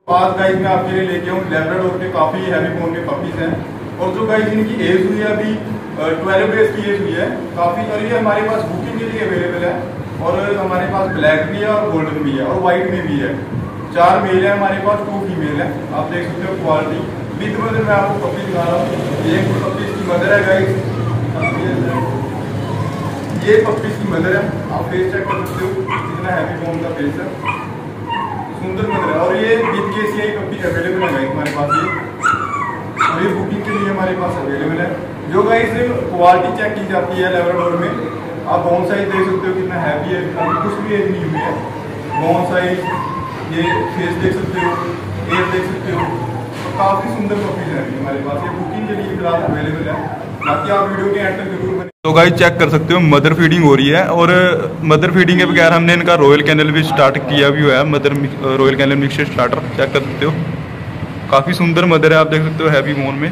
आज गाइस मैं आपके लिए लेके हूँ लैब्राडोर के काफ़ी हैवी बोन के पपीज हैं। और जो गाइस इनकी एज हुई है अभी 12 डेज की एज हुई है काफ़ी। और ये हमारे पास बुकिंग के लिए अवेलेबल है। और हमारे पास ब्लैक भी है और गोल्डन भी है और वाइट में भी है। 4 मेल है हमारे पास, 2 फीमेल है। आप देख सकते हो क्वालिटी विद मदर मैं आपको पपी दिखा रहा हूँ। ये पपीज की मदर है गाइस, ये पपीज की मदर है। आप फेस चेक कर सकते हो कितना हैवी बोन का फेस है, सुंदर मदर है। और ये विद केसीआई पपी अवेलेबल है गाइस हमारे पास ये। और ये बुकिंग के लिए हमारे पास अवेलेबल है। जो गाइस क्वालिटी चेक की जाती है लैब्राडोर में, आप बोन साइज देख सकते हो कितना हैवी है, कुछ भी एज नहीं हुई है। बोन साइज, ये फेस देख सकते हो, एज देख सकते हो, तो काफ़ी सुंदर पपीज है हमारे पास। ये बुकिंग के लिए फिलहाल अवेलेबल है। बाकी आप वीडियो के एंड तक जरूर बने। तो गाइस चेक कर सकते हो मदर फीडिंग हो रही है। और मदर फीडिंग के बगैर हमने इनका रॉयल कैनल भी स्टार्ट किया भी हुआ है। Mother Royal Canin mixture starter check कर सकते हो, काफ़ी सुंदर मदर है। आप देख सकते हो हैवी बोन में।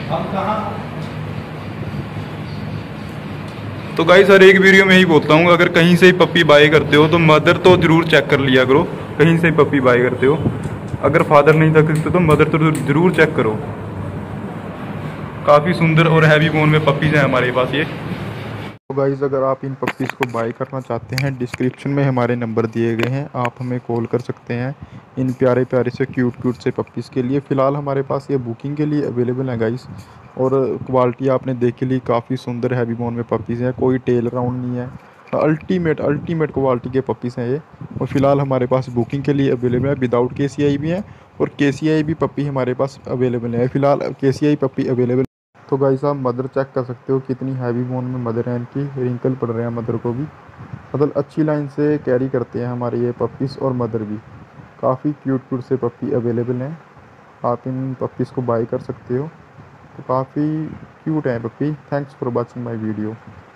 तो गाइस हर एक वीडियो में ही बोलता हूँ, अगर कहीं से ही पपी बाय करते हो तो मदर तो जरूर चेक कर लिया करो। कहीं से ही पपी बाय करते हो, अगर फादर नहीं देख सकते तो मदर तो जरूर चेक करो। काफ़ी सुंदर और हैवी बोन में पपीज़ हैं हमारे पास ये। तो गाइज़ अगर आप इन पपीज़ को बाय करना चाहते हैं, डिस्क्रिप्शन में हमारे नंबर दिए गए हैं, आप हमें कॉल कर सकते हैं इन प्यारे प्यारे से क्यूट से पपीज़ के लिए। फ़िलहाल हमारे पास ये बुकिंग के लिए अवेलेबल है गाइज़। और क्वालिटी आपने देखी ली, काफ़ी सुंदर हैवी बोन में पपीज़ हैं, कोई टेल राउंड नहीं है। अल्टीमेट क्वालिटी के पपीज़ हैं ये। और फ़िलहाल हमारे पास बुकिंग के लिए अवेलेबल है। विदाउट केसीआई भी हैं और केसीआई भी पपी हमारे पास अवेलेबल है। फ़िलहाल केसीआई पपी अवेलेबल। तो गाइस आप मदर चेक कर सकते हो कितनी हैवी बोन में मदर है इनकी। रिंकल पड़ रहे हैं मदर को भी, मतलब अच्छी लाइन से कैरी करते हैं हमारे ये पपीज़। और मदर भी काफ़ी क्यूट से पपी अवेलेबल हैं, आप इन पपीज़ को बाय कर सकते हो। तो काफ़ी क्यूट है puppy. Thanks for watching my video.